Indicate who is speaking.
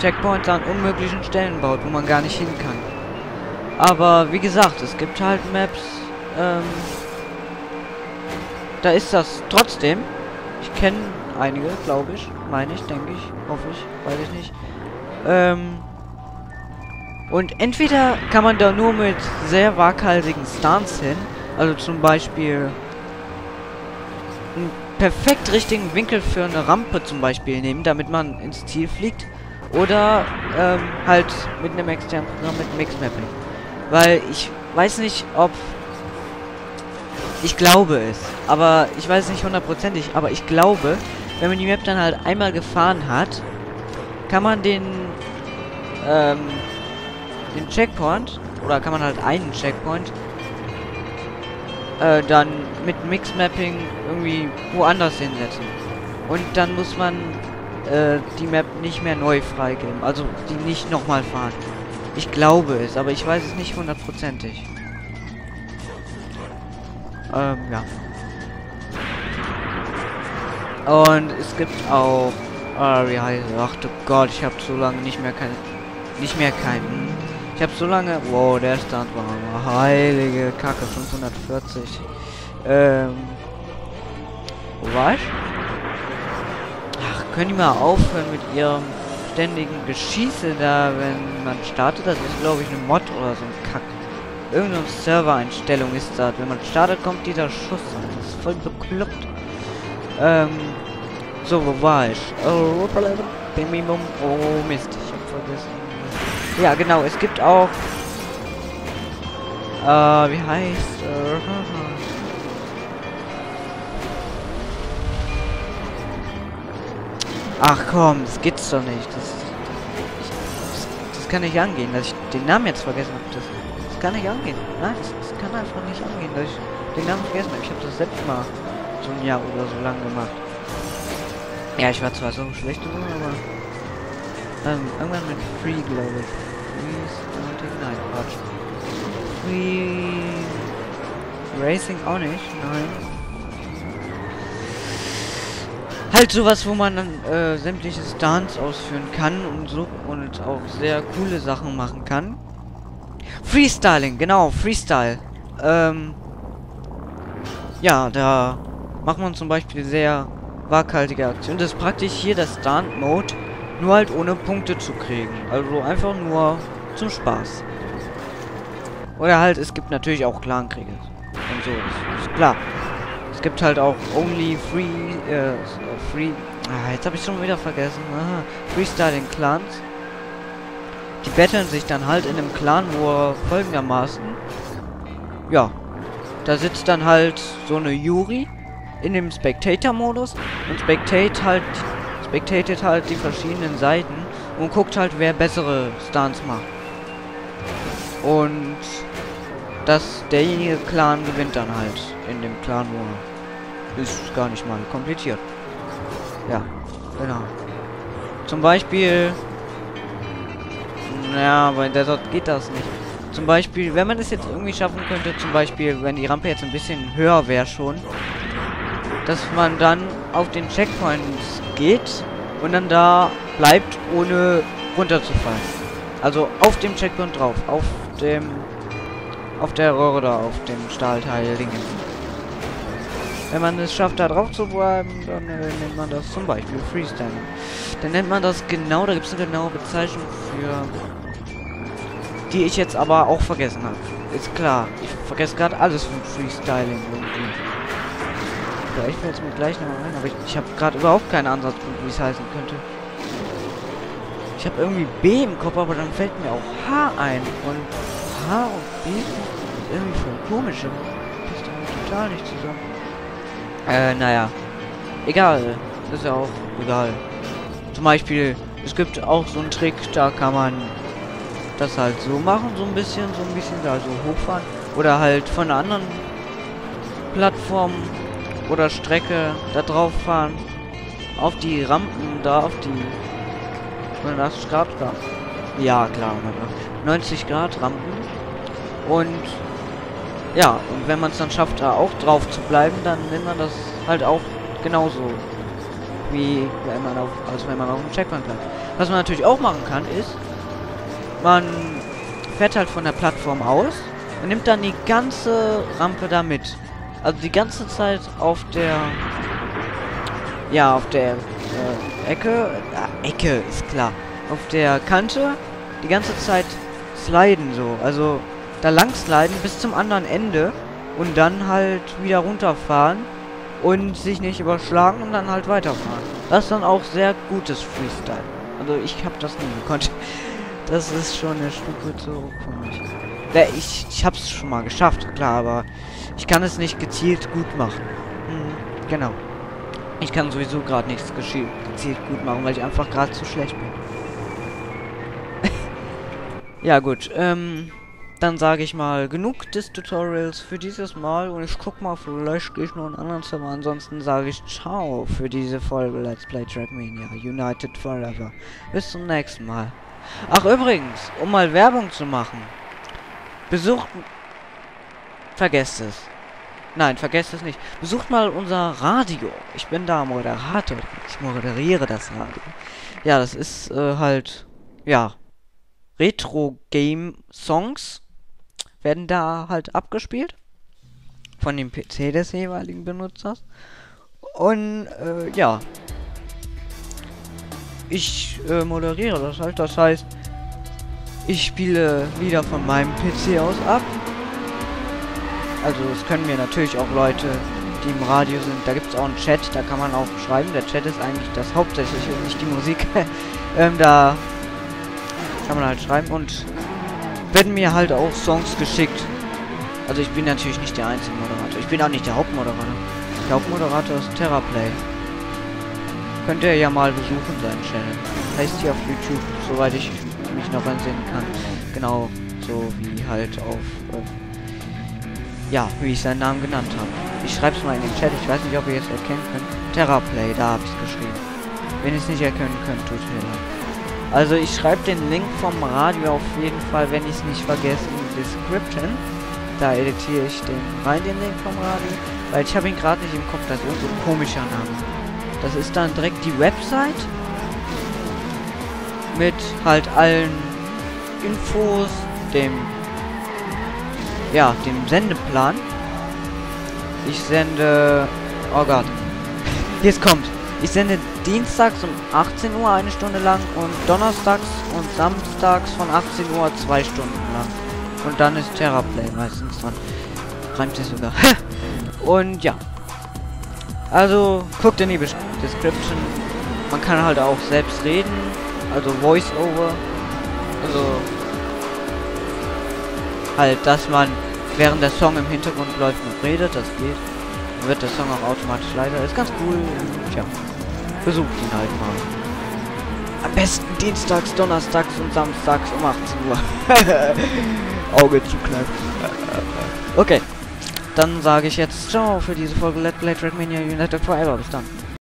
Speaker 1: Checkpoints an unmöglichen Stellen baut, wo man gar nicht hin kann. Aber wie gesagt, es gibt halt Maps, da ist das trotzdem. Ich kenne einige, glaube ich, meine ich, denke ich, hoffe ich, weiß ich nicht. Und entweder kann man da nur mit sehr waghalsigen Stunts hin, also zum Beispiel einen perfekt richtigen Winkel für eine Rampe zum Beispiel nehmen, damit man ins Ziel fliegt, oder halt mit einem externen Programm mit Mixmapping. Weil ich weiß nicht, ob... Ich glaube es, aber ich weiß nicht hundertprozentig, aber ich glaube, wenn man die Map dann halt einmal gefahren hat, kann man den Checkpoint, oder kann man halt einen Checkpoint dann mit Mixmapping irgendwie woanders hinsetzen. Und dann muss man die Map nicht mehr neu freigeben, also die nicht nochmal fahren. Ich glaube es, aber ich weiß es nicht hundertprozentig. Ja. Und es gibt auch, wie heißt es? Ach du Gott, ich habe so lange nicht mehr keinen. Ich habe so lange, wow, der Stand war mal heilige Kacke, 540. Wo war ich? Ach, können die mal aufhören mit ihrem ständigen Geschieße da, wenn man startet? Das ist, glaube ich, eine Mod oder so ein Kack. Irgendeine Servereinstellung ist das. Wenn man startet, kommt dieser Schuss an. Das ist voll bekloppt. So, wo war ich? Oh, Mist, ich hab vergessen. Ja, genau, es gibt auch... wie heißt... Ach komm, das gibt's doch nicht. Das kann nicht angehen, dass ich den Namen jetzt vergessen habe. Das kann nicht angehen. Nein, das kann einfach nicht angehen, dass ich den Namen vergessen habe. Ich habe das selbst mal so ein Jahr oder so lang gemacht. Ja, ich war zwar so schlecht, aber irgendwann mit Free, glaube ich. Nein, Quatsch. Free Racing auch nicht, nein. Halt sowas, wo man dann sämtliche Stunts ausführen kann und so und auch sehr coole Sachen machen kann. Freestyling, genau, Freestyle. Ja, da macht man zum Beispiel sehr waghaltige Aktionen. Das ist praktisch hier der Stunt-Mode, nur halt ohne Punkte zu kriegen. Also einfach nur zum Spaß. Oder halt, es gibt natürlich auch Clankriege. Und so, ist klar. Es gibt halt auch Only jetzt habe ich schon wieder vergessen. Aha, Freestyling Clans. Die battlen sich dann halt in einem Clan, wo folgendermaßen... Ja, da sitzt dann halt so eine Jury in dem Spectator-Modus und spectatet halt die verschiedenen Seiten und guckt halt, wer bessere Stunts macht. Und derjenige Clan gewinnt dann halt in dem Clan War. Ist gar nicht mal kompliziert. Ja, genau. Zum Beispiel... Ja, bei der dort geht das nicht. Zum Beispiel, wenn man es jetzt irgendwie schaffen könnte, zum Beispiel, wenn die Rampe jetzt ein bisschen höher wäre schon, dass man dann auf den Checkpoints geht und dann da bleibt, ohne runterzufallen. Also auf dem Checkpoint drauf, auf der Röhre da, auf dem Stahlteil links. Wenn man es schafft, da drauf zu bleiben, dann nennt man das zum Beispiel Freestyling. Dann nennt man das genau, da gibt es eine genaue Bezeichnung für, die ich jetzt aber auch vergessen habe. Ist klar, ich vergesse gerade alles von Freestyling irgendwie. Vielleicht fällt es mir gleich nochmal ein, aber ich habe gerade überhaupt keinen Ansatzpunkt, wie es heißen könnte. Ich habe irgendwie B im Kopf, aber dann fällt mir auch H ein. Und H und B ist irgendwie voll komisch. Das passt irgendwie total nicht zusammen. Naja. Egal. Das ist ja auch egal. Zum Beispiel, es gibt auch so einen Trick, da kann man das halt so machen, so ein bisschen da so hochfahren. Oder halt von einer anderen Plattform oder Strecke da drauf fahren. Auf die Rampen, da auf die 180 Grad Rampen. Ja, klar, 90 Grad Rampen. Und ja, und wenn man es dann schafft, da auch drauf zu bleiben, dann nimmt man das halt auch genauso wie wenn man auf dem Checkpoint bleibt. Was man natürlich auch machen kann, ist, man fährt halt von der Plattform aus und nimmt dann die ganze Rampe da mit. Also die ganze Zeit auf der... Ja, auf der Ecke... Ecke, ist klar. Auf der Kante die ganze Zeit sliden so. Also da lang sliden bis zum anderen Ende und dann halt wieder runterfahren und sich nicht überschlagen und dann halt weiterfahren. Das ist dann auch sehr gutes Freestyle. Also ich habe das nie gekonnt. Das ist schon eine Stufe zu hoch für mich. Ich hab's schon mal geschafft, klar, aber ich kann es nicht gezielt gut machen. Genau. Ich kann sowieso gerade nichts gezielt gut machen, weil ich einfach gerade zu schlecht bin. Ja gut, dann sage ich mal, genug des Tutorials für dieses Mal und ich guck mal, vielleicht gehe ich noch einen anderen Server. Ansonsten sage ich ciao für diese Folge Let's Play Trackmania United Forever. Bis zum nächsten Mal. Ach übrigens, um mal Werbung zu machen, besucht... Vergesst es. Nein, vergesst es nicht. Besucht mal unser Radio. Ich bin da Moderator. Ich moderiere das Radio. Ja, das ist halt... Ja... Retro-Game-Songs werden da halt abgespielt. Von dem PC des jeweiligen Benutzers. Und, ja. Ich moderiere das halt. Das heißt, ich spiele Lieder von meinem PC aus ab. Also, es können mir natürlich auch Leute, die im Radio sind. Da gibt es auch einen Chat, da kann man auch schreiben. Der Chat ist eigentlich das Hauptsächliche und nicht die Musik. Da kann man halt schreiben und werden mir halt auch Songs geschickt. Also ich bin natürlich nicht der einzige Moderator. Ich bin auch nicht der Hauptmoderator. Der Hauptmoderator ist TerraPlay. Könnt ihr ja mal besuchen, seinen Channel. Heißt hier auf YouTube, soweit ich mich noch entsinnen kann. Genau, so wie halt auf... ja, wie ich seinen Namen genannt habe. Ich schreibe es mal in den Chat. Ich weiß nicht, ob ihr es erkennen könnt. TerraPlay, da habe ich es geschrieben. Wenn ihr es nicht erkennen könnt, tut mir leid. Also ich schreibe den Link vom Radio auf jeden Fall, wenn ich es nicht vergesse, in die Description. Da editiere ich den rein, den Link vom Radio. Weil ich habe ihn gerade nicht im Kopf, das ist so ein komischer Name. Das ist dann direkt die Website. Mit halt allen Infos, dem Sendeplan. Ich sende... Oh Gott. Jetzt kommt. Ich sende dienstags um 18 Uhr 1 Stunde lang und donnerstags und samstags von 18 Uhr 2 Stunden lang. Und dann ist TerraPlay meistens dran. Reimt sich sogar. Und ja. Also guckt in die Description. Man kann halt auch selbst reden. Also Voice-Over. Also halt, dass man während der Song im Hintergrund läuft und redet. Das geht. Dann wird der Song auch automatisch leiser. Ist ganz cool. Tja. Besucht ihn halt mal. Am besten dienstags, donnerstags und samstags um 18 Uhr. Auge zukneifen. Okay. Dann sage ich jetzt ciao für diese Folge Let's Play Trackmania United Forever. Bis dann.